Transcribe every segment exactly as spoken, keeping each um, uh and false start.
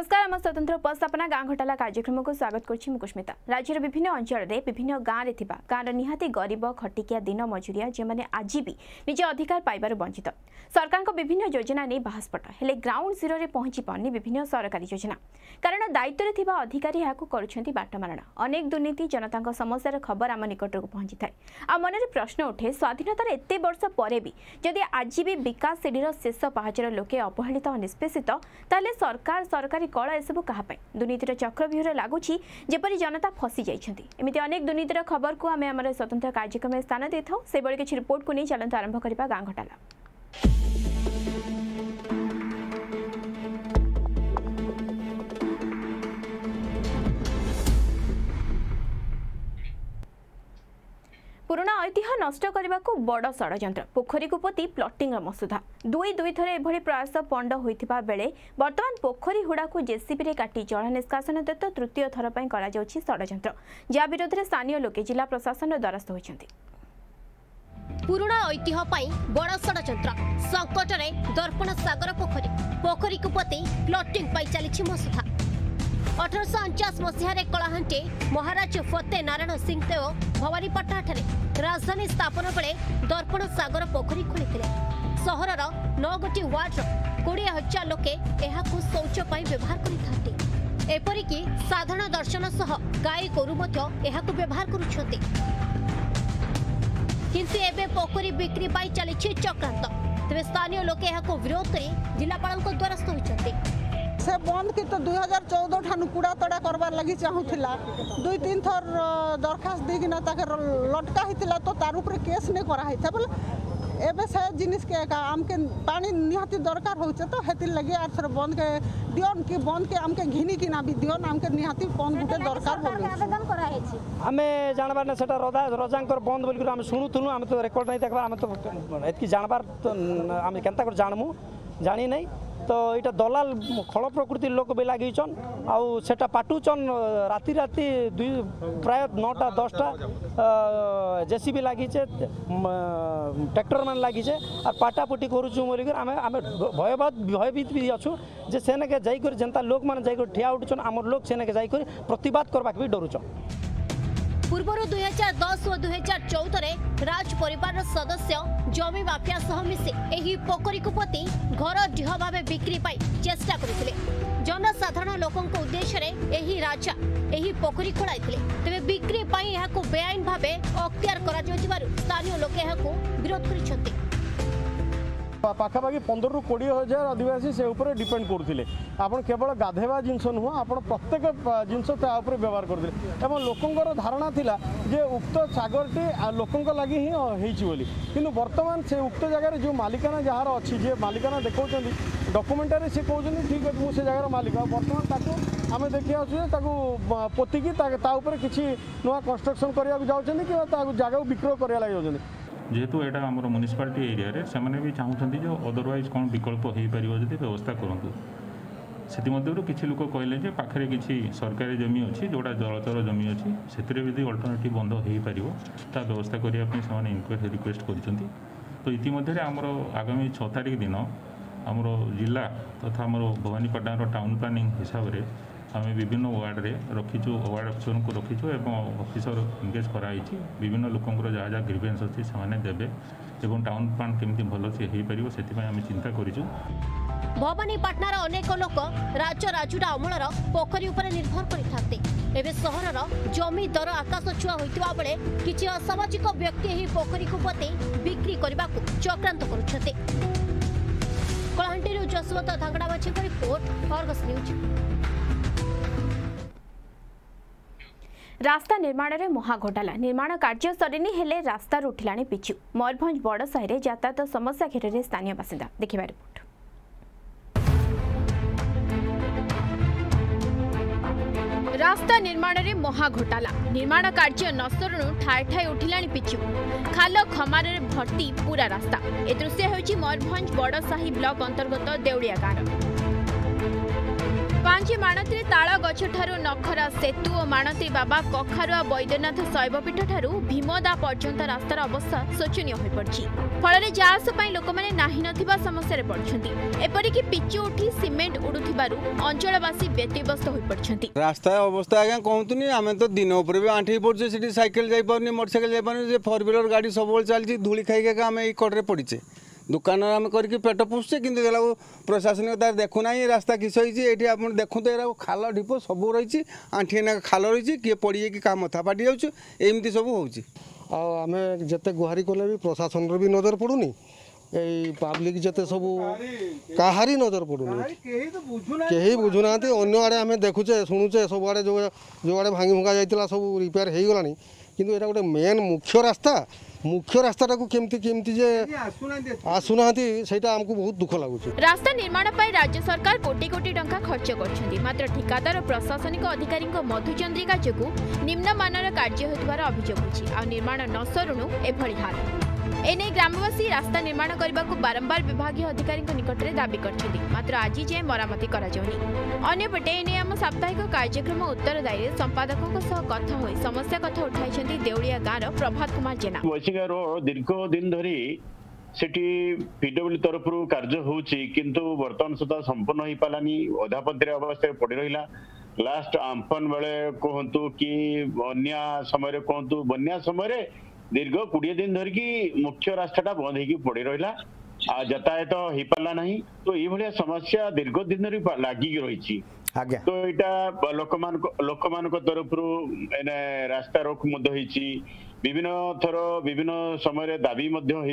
नमस्कार आम स्वतंत्र उपस्थापना गाँ घोटाला कार्यक्रम को स्वागत करुच्ची कुष्मिता। राज्यर विभिन्न अंचल में विभिन्न गाँव में गाँव निहाती गरीब खटिकिया दिन मजुरिया जो मैंने आज भी निज अधिकार पाइबार वंचित सरकार को विभिन्न योजना नहीं बाहस्पट हेले ग्राउंड जीरो में पहुंची पारनी विभिन्न सरकारी योजना कारण दायित्व में थिबा अधिकारी यहाँ करुछंती बाटमारणा अनेक दुर्नीति जनता समस्यार खबर आम निकट को पहुंची थाए आ मन में प्रश्न उठे स्वाधीनतार एते वर्ष पर भी जदि आज भी विकास सीढ़ीर शेष पहाचर लोके अवहेलित और निष्पेषित ताले सरकार सरकारी कल एसबू क्या दुर्नीतिर चक्रव्यूह लगुच जेपरी जनता फसी जाइछंती एमिति अनेक दुर्नीतिर खबर को आम आम स्वतंत्र कार्यक्रम में स्थान दे था से बड़ी किसी रिपोर्ट को नहीं चलते आरंभ करवा गाँ घोटाला। पुराना ऐतिह्य नष्ट करने को बड़ षड्यंत्र पोखरी को पोती प्लटिंग मसुधा दुई दुई थर एभली प्रयास पंड होता बेले वर्तमान पोखरी हुड़ा को जेसीबी रे काटी जल निष्कासन दत्त तृतीय थर पर करा जाउछि षड्यंत्र जा विरोध में स्थानीय लोके जिला प्रशासन द्वारस्थ होइछन्ति। पुराना ऐतिह्य पाई बड़ षड्यंत्र संकट में दर्पण सागर पोखरी पोखरी को पोती प्लटिंग पाई चली मसुधा अठरश अणचाश मसीह कलाहांटे महाराज फते नारायण सिंह देव भवानीपाटना राजधानी स्थापन बेले दर्पण सागर पोखरी खोली सहर नौ गोटी वार्ड कोड़े हजार लोके शौच व्यवहार करते एपरिकी साधारण दर्शन सह गाई गोरु व्यवहार करुछन्ते किंतु एबे पोखरी बिक्री पाई चली चक्रांत तेज स्थानीय लोके विरोध कर जिलापाल द्वारस्थ होइछन्ते से बंद की तो दुई हजार चौदह ठानु कूड़ा तड़ा करबार लगी चाहूला दुई तीन थर दरखास्त देकिना लटका होता तो तार ऊपर केस नहीं कराई बोले एबे से जिनिस के आमके पानी निहाती दरकार होचे तो हेतिर लगे आर थर बंद के दियोन कि बंद के आमके घिनी कि ना भी दियोन आमके निहाती बंद गुटे दरकार होले आवेदन कराई छी हमें जानबार ने सेटा रोदा रोजांकर बंद बोल हम सुनुथुनु हम तो रिकॉर्ड नहीं देखबा हम तो एतकी जानबार तो हम केनता कर जानमु जानी नहीं तो यहाँ दलाल खल प्रकृति लोक भी लगिचन आउ सेटा पाटुचन राति राति दुई प्राय नौटा दसटा जेसीबी लगिचे ट्रैक्टर मान लगिचे और पाटापुटी करुचु बोलिक आम आम भयबाद भयभीत भी अच्छु जे सेने के जाइकर जनता लोक मान जाइकर ठिया उठुचन आमर लोक सेने के जाइकर प्रतिवाद करबाक भी डरुचन। पूर्व दुई हजार दस और दुई हजार चौदह राज परिवार सदस्य जमी माफिया सह मिसे एही पोखरी को पोती घर ढिह भाव बिक्री पाई चेष्टा करथिले जनसाधारण लोकों उद्देश्य रे एही राजा एही पोखरी खोलाइथिले तबे बिक्री पाई एहाको बेआईन भावे अख्तियार करा जाउथिबारु स्थानीय लोक एहाको विरोध करिसथि पाखापाखि पंद्रह रु कोड़े हजार आदिवासी से ऊपर डिपेंड करते आपन केवल गाधेवा जिनस नुह आप प्रत्येक जिनस व्यवहार करते लोकंर धारणा थिला जे उक्त सागरटी लोकंक लगी ही होइछि बोली किंतु वर्तमान से उक्त जगह जो मालिकाना जार अच्छी जे मालिकाना देखौछन डॉक्यूमेंटरी से कहउछन ठीक है मुझे जगार मालिक वर्तमान ताको आम देखि आसु पोतिकी किसी नुआ कंस्ट्रक्शन करने जाऊँ कि जगह विक्रय करा लगे जेहेतु यहाँ आम म्युनिसिपालिटी एरिया से भी चाहूँगी जो अदरवाइज कौन विकल्प हो पार जब व्यवस्था करूँ से किसी लोग कहले पाखे किसी सरकारी जमी अच्छी जोड़ा जलचर जमी अच्छी से भी अल्टरनेटिव बंद हो पार ता व्यवस्था करने इनक्वारी रिक्वेस्ट कर तो इतिमध्य आमर आगामी छः तारिख दिन आमर जिला तथा आमर भवानीपाटना टाउन प्लानिंग हिसाब से आम विभिन्न वार्ड रे रखीचु वार्ड अफिसर को रखीचु एवं अफिसर एंगेज कराई विभिन्न लोकंर जहाँ जहाँ ग्रीवेन्स अच्छी से देवे एवं टाउन प्लान केमती भल से हो पार से आम चिंता करूँ। भवानीपाटनार अनेक लोक राज्य राजुड़ा अमलर पोखरी उपर निर्भर करते एवं सहरर जमी दर आकाश छुआ होता बेले किसी असामाजिक व्यक्ति यही पोखरी को पोते बिक्री करने को चक्रांत करुछते। कलाहांटी जसवंत धांगड़ाबाछी रिपोर्ट अर्गस न्यूज। रास्ता निर्माण में महा घोटाला निर्माण कार्य सरीनी हेले रास्ता उठिला पिछु मयूरभंज बड़ साहि यातायात समस्या घेर में स्थानीय बासिंदा देखा रिपोर्ट। रास्ता निर्माण में महा घोटाला निर्माण कार्य नसरणु ठाए ठाए उठिला पिछु खाल खमार भर्ती पूरा रास्ता ए दृश्य होछि मयूरभंज बड़ साहि ब्लॉक अंतर्गत देउड़िया गाँव पांच माणती ताल गछठारु नखरा सेतु और माणती बाबा कखारुआ बैद्यनाथ शैवपीठ ठारू भीमदा पर्यंत रास्तार अवस्था शोचनीय हो पड़ी फल जाआस लोक मैंने नाही नथिबा समस्या पड़छंती एपरिक पिचु उठी सिमेंट उड़ुथिबारु अंचलवासी व्यतिव्यस्त हो पड़छंती। रास्ता अवस्था आज्ञा कहतुनी आम तो दिन उपर भी आंठी पड़े से साइकेल जापारे मोटरसाइकेल जापारे फोर व्हीलर गाड़ी सब चलती धूली खाई आम ये कड़े पड़े दुकान आम करके पेट पोषे कि प्रशासनिक तार देखुना रास्ता किस ये आप देखते ये खाल ढीप सब रही आंठी खाल रही किए पड़ी कि क्या मथा फाटी जामती सब होमें जिते गुहारी कले भी प्रशासन भी नजर पड़ूनी ये पब्लिक जिते सब कहारी नजर पड़ूनी कहीं बुझुना अन्य आड़े आम देखुचे शुणुचे सब आड़े जो जो आड़े भांगी भुंगा जाता सब रिपेयर हो गलानी किंतु यहाँ गोटे मेन मुख्य रास्ता मुख्य रास्ता को केमती केमती जे आसुना आमको बहुत दुख लगुच। रास्ता निर्माण पर राज्य सरकार कोटी कोटी टंका खर्च कर मात्र ठिकादार प्रशासनिक अधिकारी मधुचंद्रिका जो निम्न मानर कार्य होतिबार अभियोग होछि आ निर्माण न सरुणु एभଳି हाल एने ग्रामवासी रास्ता निर्माण करने को बारंबार विभागीय अधिकारी निकट में दाबी करछथि मात्र आज जाए मरामती करा जाउनी। अन्यपटे एने आम साप्ताहिक कार्यक्रम उत्तरदायी संपादकों सह कथा होई समस्या कथा उठाइछथि देउलिया गाँव प्रभात कुमार जेना। वैशिका रोड दीर्घ दिन धरी सेठी पीडब्ल्यू तरफ कार्य होउछि किंतु वर्तमान सुधा संपूर्ण हो पालानी अधापतिर अवस्था पड़ी रहिला लास्ट आंफन बेले कहतु कि बन्या समय कहतु बन्या समय दीर्घ कोड़े दिन धरिकी मुख्य रास्ताटा बंद होगी पड़ी रहा यातायात हो पारा ना तो ये समस्या दीर्घ दिन लगिक रही तो यहाँ लोक लोक मान तरफ रास्ता रोक विभिन्न थर विभिन्न समय दाबी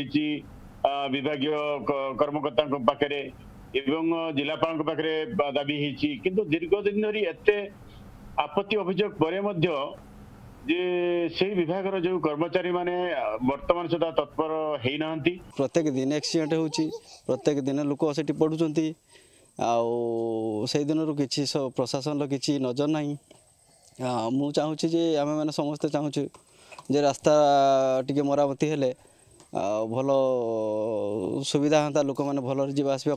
विभागीय कर्मकर्ता पाखे एवं जिलापाल पाखे दाबी होती किंतु दीर्घ दिन धरी एत आपत्ति अभियोग पर जे से विभाग जो कर्मचारी माने वर्तमान सुधा तत्पर है ना प्रत्येक दिन एक्सीडेंट होची प्रत्येक दिन लोक सेठी पड़ुचंती आउ से दिन किसी प्रशासन किसी नजर नहीं मु चाहूँगी जे आम मैंने समस्ते चाहूँ जे रास्ता टिके मरामती हेले भल सुविधा हाँ लोक मैंने भल जावा आसवा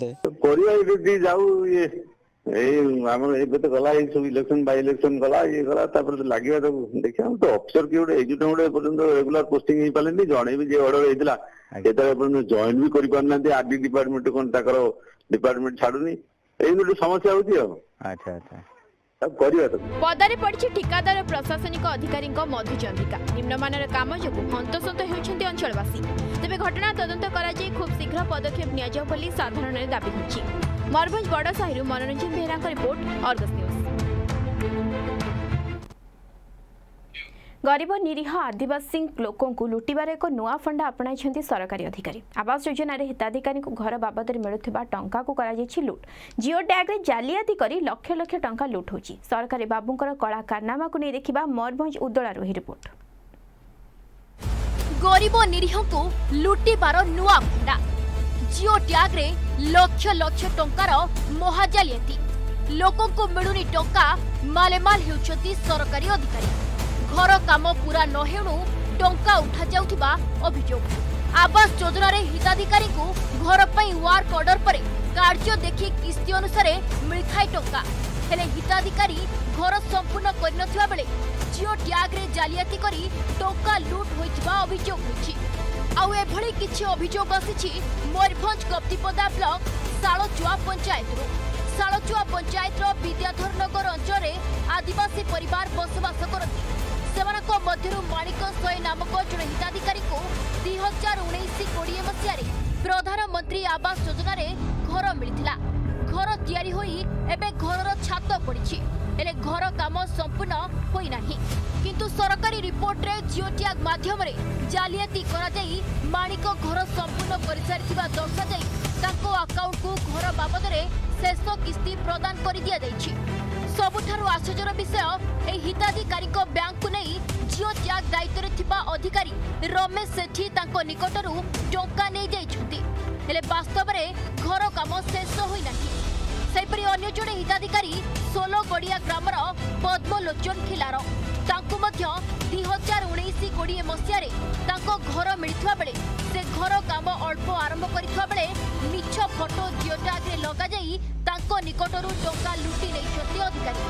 कर जाऊ तो गला सब इलेक्शन बाय इलेक्शन गला ये गला लगे तो देखिए तो अफसर किए गोटे एजुट गोटे पर्यटन रेगुलर पोस्टिंग हो पारे जड़े भी ऑर्डर होता है जॉइन भी कर आरडी डिपार्टमेंट कौन डिपार्टमेंट छाड़ुनी ये समस्या होती अच्छा अच्छा पदारे पड़ी ठिकादार प्रशासनिक अधिकारी मधुचंद्रिका निम्नमानर काम जो हंतसंत होती अंचलवासी तेज घटना तदंत कर खूब शीघ्र पदक्षेप नि साधारण दाबी होती। मयूरभंज बड़साही मनोरंजन बेहरा रिपोर्ट अर्गस न्यूज। गरीब निरीह आदिवासी लोकों को लुटिबार एक नुआ फंडा अपनाई सरकारी अधिकारी आवास योजना हिताधिकारी घर बाबद मिलुवा टंका को कराଯାଇଛି लुट जिओ टैग रे जालियाती करी लक्ष लक्ष टंका लुट होची सरकारी बाबूंकर कला कारनामा को नहीं देखिबा मयूरभंज उदलारू ही रिपोर्ट। गरीब निरीह को लुटिबार नुआ फंडा जिओ टैग रे लक्ष लक्ष टंकार महाजालियाती लोकों को मिलुनी टंका मालेमाल हेउछती सरकारी अधिकारी घर काम पूरा न हेणु टंका उठा जाउथिबा अभियोग आवास योजना रे हिताधिकारी को घर पई वर्क ऑर्डर पर कार्य देखि किस्ती अनुसार मिलथाय टंका हेले हिताधिकारी घर संपूर्ण करनथिबा बेले जिओ टैग रे जालियाती करी टंका लूट होइथिबा अभियोग होछि आउ एभଳି किछि अभियोग आसिछि मयूरभंज कप्तिपदा ब्लॉक सालचुआ पंचायत सालचुआ पंचायत विद्याधर नगर अंचल आदिवासी परिवार बसवास करती सेमानक मध्यरु माणिक सय नामक जड़े हिताधिकारी को दुई हजार उन्नीस कोड़े मसीह प्रधानमंत्री आवास योजना रे घर मिलता घर तैयारी होई एबे घरर छात पड़ी हेले घर काम संपूर्ण होई नाही किंतु सरकारी रिपोर्ट रे जिओ टैग माध्यम रे जालियाती करा जाई माणिक घर संपूर्ण करि सारिथिबा दर्शा जाई ताको अकाउंट को घर बाबद रे शेष किस्ती प्रदान करि दिया जाईछि सबुठारु आश्चर्यर विषय ए हिताधिकारी को बैंक को नहीं जिओ टैग दायित्व रे थिबा अधिकारी रमेश सेठी ताको निकटरू टंका नै जाइछथि हेले वास्तव रे घर काम शेष होई नाही सेपरि अन्य जड़े हिताधिकारी सोलगड़िया ग्रामर पद्मलोचन खिलार तांकु मध्य दुई हजार उन्नीस कोड़े मसीह घर मिलता बेले से घर काम अल्प आरंभ करथिबा बेले मिछ फोटो जियो टैग रे लगा जाई तांको निकटरू टंका लुटी नेछथि अधिकारी।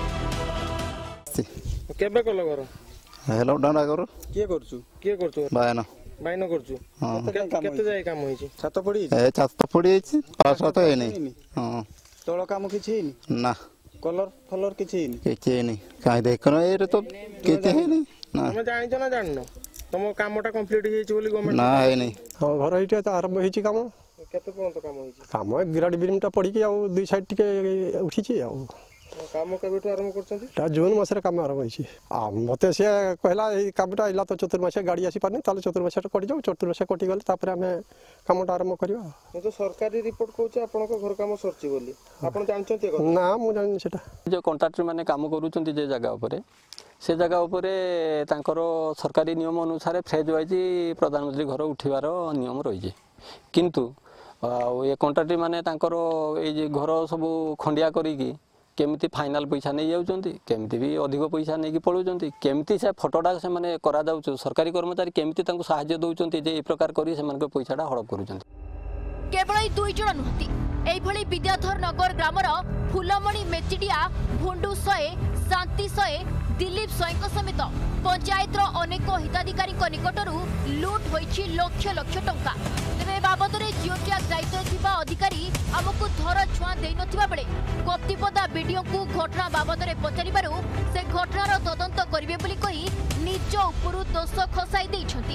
केबे कल घर हेलो डांडा करो किए करछु किए करछु बायना बायना करछु केते जाय काम होइछि छात पड़ी ए छात पड़ी छि पास तो है नहीं हां तोळ काम किछि हेनी ना कलर फलर किछि हेनी किछि हेनी काई देखनो ए तो किछि हेनी ना हम जानि ना जाननो तुम कामटा कंप्लीट हेछि बोली गवर्नमेंट ना है नहीं घर एटा तो आरंभ हेछि काम केते कोन तो काम होइछि काम विराट बिरिमटा पड़ी कि आ दुई साइड टिके उठिछि आ काम केबेटु आरंभ करछन्ती ता जून मास रे काम आरंभ होइछि आ मते से कहला ए कामटा इला तो चतुर्मास गाड़ी आसी पानी ताले चतुर्मास कटि जाऊ चतुर्मास कटि गले तापर हमें कामटा आरंभ करबा मु तो सरकारी रिपोर्ट कहूछ आपन को घर काम सरछि बोली आपन जानछन्ती ए ना मु जानि सेटा जो कॉन्ट्रैक्टर माने काम करूछन्ती जे जगह ऊपर से जगह ऊपर तांकर सरकारी नियम अनुसार फ्रेज वाइज प्रधानमंत्री घर उठिबार नियम रही किंतु ये कॉन्ट्रैक्टर माने तांकर ए घर सब खंडिया करिकी केमती फाइनाल पैसा नहीं जाउछन्ती केमती भी अधिक पैसा नहीं पळुछन्ती केमती से फोटोटा से माने करा जाउछ सरकारी कर्मचारी केमती तांको सहायता दउछन्ती जे ए प्रकार करी से मानक पैसाटा हड़प करूछन्ती। केवल दुई जण नुहति एई भली विद्याधर नगर ग्रामर फुलमणि मेचिडिया भुंडू सए शांति सए दिलीप सएଙ୍କ समेत पंचायतर अनेक हिताधिकारी निकटरू लुट होइछि लक्ष लक्ष टंका। तेबे बाबद रे जियो टैग दायित्व थिबा अधिकारी हमकु धर छुआ देई नथिबा बेले कप्तिपदा वीडियो को घटना बाबद रे पचारिबारु से घटनार तदंत करिवे बोली कहि निज उपरु दोष खसाई दैछथि।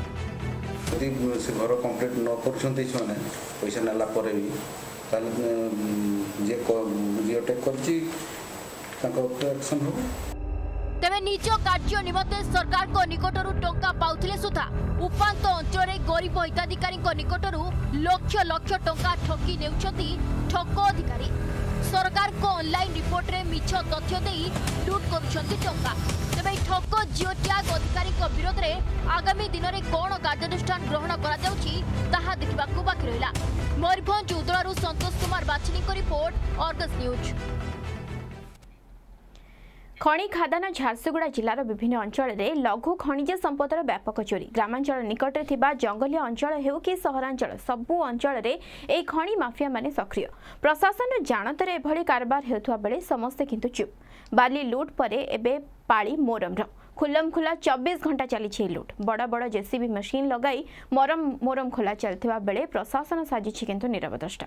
यदि से घर कंप्लीट न करछन्ती छने पैसा नाला परे भी ताले जे जियो टैग करछि ताको एक्शन हो। तेबे निज कार्य निमते सरकार को निकटरू टंका पाउथिले सुधा उपांत अंचल गरीब हिताधिकारी निकटरू लक्ष लक्ष टंका ठकी नेउछथि ठक अधिकारी। सरकार को ऑनलाइन रिपोर्ट रे मिछ तथ्य देई लूट करूछथि टंका। तेबे ठक जियो टैग अधिकारी विरोध रे आगामी दिन में कौन कार्यानुष्ठान ग्रहण करा जाउछि ताहा देखिबाकू बाकी रहिला। मयूरभंज उदळारू संतोष कुमार बाछिनी को रिपोर्ट अर्गस न्यूज। खଣି खादान झारसुगुड़ा जिलार विभिन्न अंचल में लघु खनिज संपदर व्यापक चोरी ग्रामांचल निकटरे थिबा जंगलीय अंचल हेउ कि सहरांचल सबु अंचल में ए खଣି माफिया माने सक्रिय। प्रशासन जानतर एभली कारबार हेउथुवा बेले समस्ते किंतु चुप। बाली लूट परे एबे पाली मोरमर खुलम खुला चौबीस घंटा चली लुट बड़ बड़ जेसीबी मशीन लगाई मरम मोरम खोला चलथिबा बेले प्रशासन साजिछि किंतु नीरव द्रष्टा।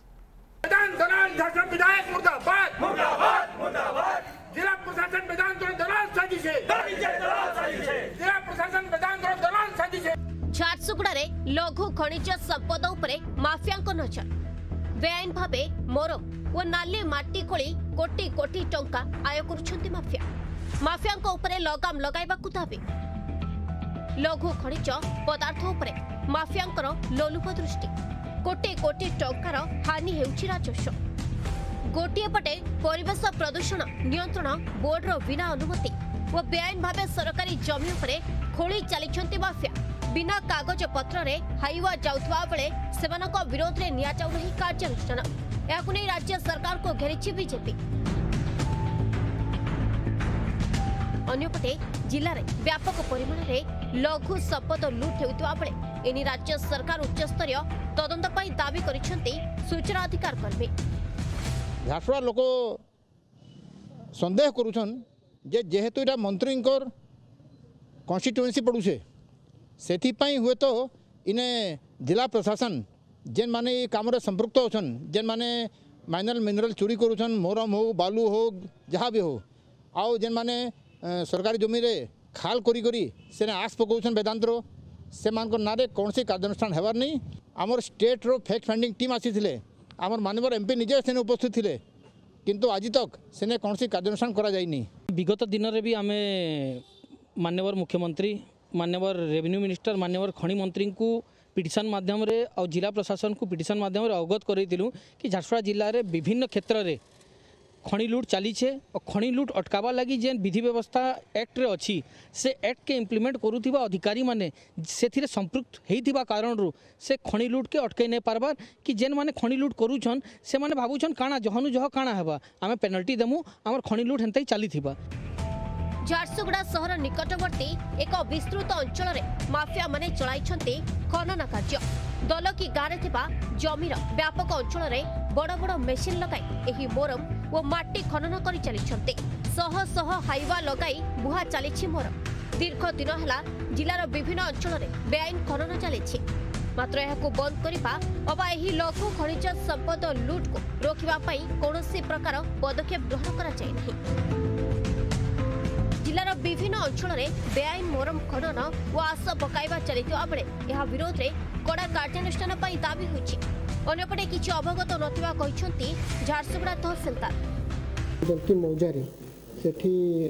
जिला प्रशासन मैदान तो दलाल साजिश है जिला प्रशासन मैदान तो दलाल साजिश है। झारसुगुड़ा रे लघु खनिज संपद उपरे माफियाଙ୍କ नजर बेआईन भाबे मोरम ओ नाली माटी खोली कोटी कोटी टंका आय करूछन्ती माफिया। माफियाଙ୍କ उपरे लगाम लगाइबाकू दाबी। लघु खनिज पदार्थ उपरे माफियाଙ୍କର लोलुप दृष्टि कोटी कोटी टंकार हानि हेउछि राजस्व। गोटे पटे परिवेश प्रदूषण नियंत्रण बोर्ड रो बिना अनुमति और बेआईन भावे सरकारी जमी उपरे खोली चली माफिया बिना कागज पत्र रे हाईवा जाउथवा बेले सेमानक विरोध रे निया जाउ नहीं कार्यानुष्ठान। याकु नै राज्य सरकार को घेरिछि बीजेपी। अन्यपटे जिले में व्यापक परिमाण में लघु संपद लुट हेउथवा बेले एनी राज्य सरकार उच्चस्तरीय तदंत पई दाबी करिसेंती सूचना अधिकार कर्मी। झारसुगुड़ा लोक सन्देह करुछन जे जेहेतु इटा मंत्री कन्स्टिट्युएंसी पड़ुछे से हुए तो इने जिला प्रशासन जेन माने काम संपृक्त होछन जेन माने माइनर मिनरल चोरी करुछन मोरम हो बालू हो जहाँ भी हो आउ जेन माने सरकारी जमी रे खाल करी करी से आस पकाउछन वेदांतर से मान नारे कौन सी कार्यानुष्ठान हेबार नहीं। आमर स्टेट रो फैक्ट फाइंडिंग टीम आसी आमर माननीय एमपी निजे से उपस्थित थे किंतु आज तक से कौन सी कार्यानुष्ठान करा जाइनी। विगत दिन में भी आम माननीय मुख्यमंत्री माननीय रेवेन्यू मिनिस्टर माननीय खनि मंत्री को पिटिशन माध्यम रे और जिला प्रशासन को पिटिशन माध्यम रे अवगत करइतिलु कि झारसुगुड़ा जिले में विभिन्न क्षेत्र में खनि लुट चलीछे और खनि लुट अटकावा लगी जेन विधि व्यवस्था एक्ट रे अच्छी से एक्ट के इम्प्लीमेंट करुथिबा अधिकारी माने सेथिरे संपृक्त हेइथिबा कारण रु से खनि लुट के अटकै नै पारबार कि जेन माने खनि लुट करूछन से माने भाबुछन काना जहनु जह काना हेबा आमे पेनल्टी देमु हमर खनि लुट हेंतै चलीथिबा। झारसुगुड़ा सहर निकटवर्ती एक विस्तृत अंचल माफिया माने चलाइछन्ते खनन कार्य। दलकी गाँव थिबा जमीर व्यापक अंचल बड़ बड़ मेसिन लगाई एही मोरम और माटी खनन करि चलिछन्ते। शह शह हाइवा लगाई बुहा चलिछि मोरम। दीर्घ दिन है जिलार विभिन्न अंचल बेआईन खनन चली मात्र यह बंद करने अबा यही लघु खनिज संपद लुट को रोकने कौन प्रकार पदक्षेप ग्रहण करा जाय नहीं। जिलार विभिन्न अंचल बेआईन मोरम खनन और आस पकाइबा चलिथिबा बेले यह विरोध में कड़ा कार्यानुष्ठान दाबी होइछि। अन्यपटे किछि अवगत नथिबा कहिसंती झारसुगुड़ा तहसीलदार मौजारे सेठी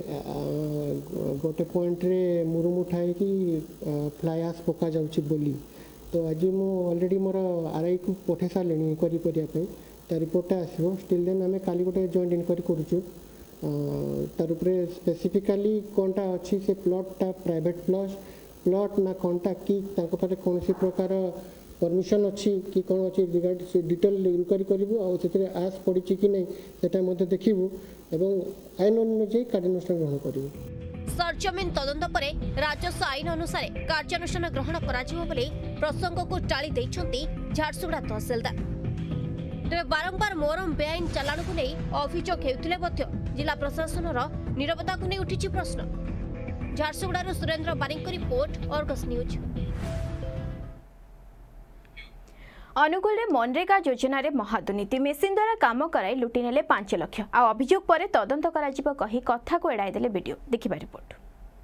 गोटे पॉइंट रे मुरुमु ठाई कि फ्लाई आस पका जाउछि बोली तो आज मु ऑलरेडी मोर आरआई को पठे सारे इनक्वारी करने ता रिपोर्टा आसो स्टिल देन आम काली गोटे जॉइंट इनक्वारी करूँ तार उपरे स्पेसिफिकाली कौनटा अच्छी से प्लॉटा प्राइवेट प्लस प्लॉट ना कौनटा कि पाखे कौन प्रकार परमिशन अच्छी कि कौन अच्छी रिगार्ड से डिटेल इनक्वारी करूँ और आस पड़ी कि नहीं से देखू एवं आईन अनुଯାयी कार्यानुष्ठान ग्रहण करूँ। सरजमीन तदंत पर राजस्व आईन अनुसार कार्यानुष्ठान ग्रहण कर प्रसंग को टाली देइछन्ति झारसुगुड़ा तहसीलदार। तेज बारंबार मोरम बेआईन चालाण को नहीं अभियोग हेउथिले मध्य जिला प्रशासन नीरवता को नहीं उठी प्रश्न। Jharsuguda Surendra Barik report Argus news. Angul रे मनरेगा योजना रे महादुर्नीति मेसिन द्वारा काम कराई लुटी नेले पांच लक्ष आ अभियोग पर तदंत कराजिबो कही कथा को एड़ाई देले वीडियो देखिबा रिपोर्ट।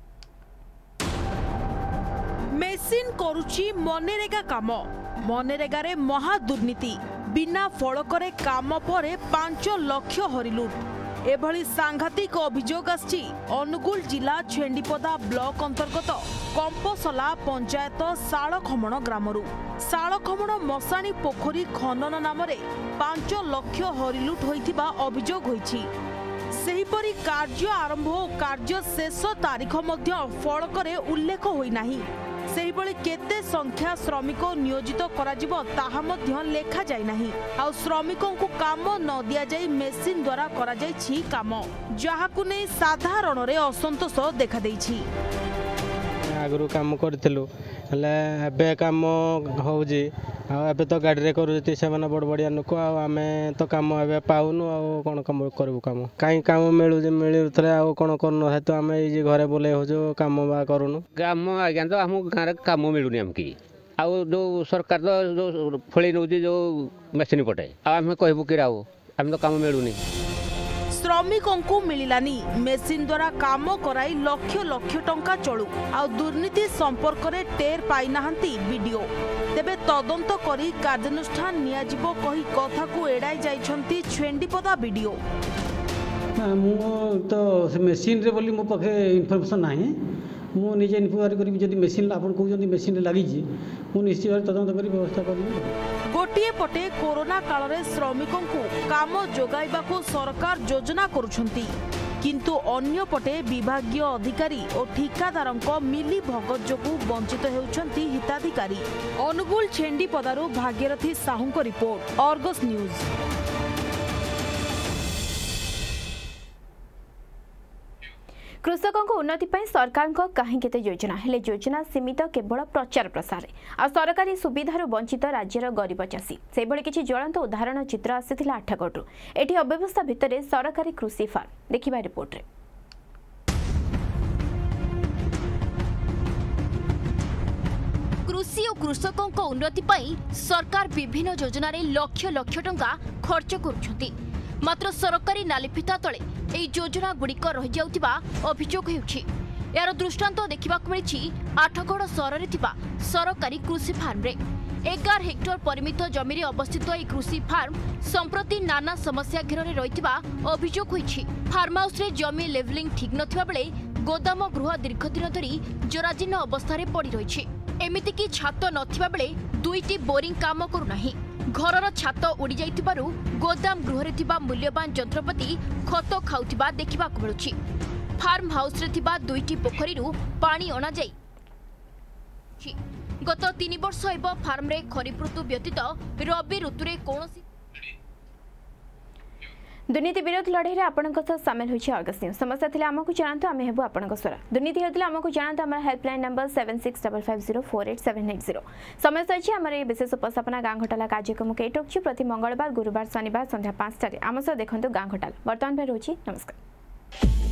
मेसिन करूची मनरेगा काम मनरेगा रे महादुर्नीति बिना फलकरे काम परे पांच लक्ष हरिलुट एभली सांघातिक अभियोग आछि अनुगुल जिला छेंडीपदा ब्लॉक अंतर्गत कंपसला पंचायत शालखमण ग्रामरू। शालखमण मशाणी पोखरी खनन नाम पांच लक्ष हरिलुट होइथिबा अभियोग होइछि। सेहिपरि कार्य आरंभ और कार्य शेष तारीख मध्य फलकरे उल्लेख होई नाही। सेहिभଳି केते संख्या श्रमिक नियोजित कराजिबो ताहा मध्य लेखा जाय नाही आ श्रमिकों को काम न दिया जाय मेसिन द्वारा करा जाय छी काम जहाकु नै साधारण रे असंतोष देखा दैछि। आगु काम करथिलु हले एबे काम होउजी आ एबे तो गाड़ी रे करूती से माने बड़ बड़िया नुको आ आमे तो काम एबे पाउनु आ कोन काम करबु काम काई काम मिलु जे मिलुतले आ कोन करनो है तो आमे जे घरे बोले हो जो काम बा करूनु काम आज्ञा तो हम गारे काम मिलुनी हमकी आ जो सरकार तो जो फळी नउजी जो मशीन पटे आ हम कहबु कि राव हम तो काम मिलुनी। श्रमिकों को मिलानी मेसिन द्वारा काम कराई लक्ष लक्ष टंका चलू आ दुर्नीति संपर्क रे टेर पाई नाहंती वीडियो तेबे तदंत करी कार्यानुष्ठान नियाजिबो कही कथा को एड़ाई जाइछंती छेंडीपदा वीडियो। मु तो से मेसिन रे बोली मो पाखे इन्फॉर्मेशन नाही मु निजे इन्क्वायरी करी जदी मेसिन आपन कहउ जदी मेसिन रे लागि जी मु निश्चित भाव तदंत करी व्यवस्था करी। गोटिए पटे कोरोना काल रे श्रमिकों को काम जोगाइबा को सरकार योजना करूछंती किंतु अन्य पटे विभागीय अधिकारी और ठिकादारंक मिली भगत जोगु वंचित हेउछंती हिताधिकारी। अनुगुल छेंडीपदारू भाग्यरथी साहूको रिपोर्ट अर्गस न्यूज। कृषकों को उन्नति पर सरकार को कहीं केते योजना हेले योजना सीमित केवल प्रचार प्रसार आ सरकारी सुविधार वंचित राज्यर गरीब चाषी से भली किछि ज्वलंत उदाहरण चित्र आसीथिला आठगढ़ एठी अव्यवस्था भितरे सरकारी कृषि फार्म देखिबा रिपोर्ट रे। कृषि और कृषकों को उन्नति पर सरकार विभिन्न योजना रे लक्ष लक्ष टंका खर्च करुछंती मात्र सरकारी नालीफिता तले एई योजना गुड़िक रही जाउतिबा अभियोग हेउछि। यार दृष्टांत देखिबाकु मिलिछि आठगढ़ सहर रे थिबा सरकारी कृषि फार्म रे एगार हेक्टर परिमित जमी रे अवस्थित एई कृषि फार्म संप्रति नाना समस्या घेर रे रहितिबा अभियोग होइछि। फार्म हाउस रे जमी लेवलिंग ठीक नथिबा बेले गोदाम गृह दीर्घ दिन धरी जराजीर्ण अवस्था रे पड़ी रहिछि। एमिति कि छात नथिबा बेले दुईटी बोरिंग काम करू नाही। घरर छात उड़ी जाइतिबारु गोदाम गृह रे थिबा मूल्यवान यंत्रपाति खत खाउतिबा देखिबाकु मिलुछि। फार्म हाउस रे थिबा दुईटी पोखरीरु पानी अना जाई गत तीन वर्ष एब फार्म रे खरीफ ऋतु व्यतीत रबी ऋतु रे कोनोसी दुर्नीति विरोध लड़ाई में आपंक सामिल होती अर्गस न्यूज समस्या थे आमको जनातु आम हेबू आपण स्वर दुर्नीति होता आमको जनातु आम helpline number seven six double five zero four eight seven eight zero समय सही आम ये विशेष उपस्थापना गाँ घोटाला कार्यक्रम के रोकू प्रति मंगलवार गुरुवार शनिवार संध्या पांचटा आम सह देखो गाँ घोटाला बर्तमान रोची नमस्कार।